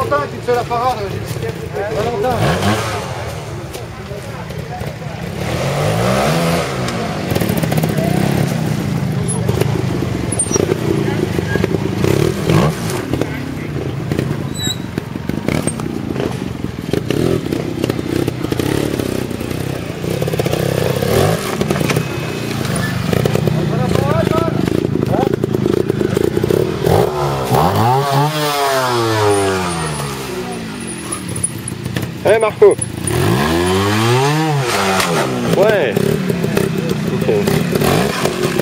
Valentin qui te fait la parade. Valentin. Hey Marco. Ouais. Ok.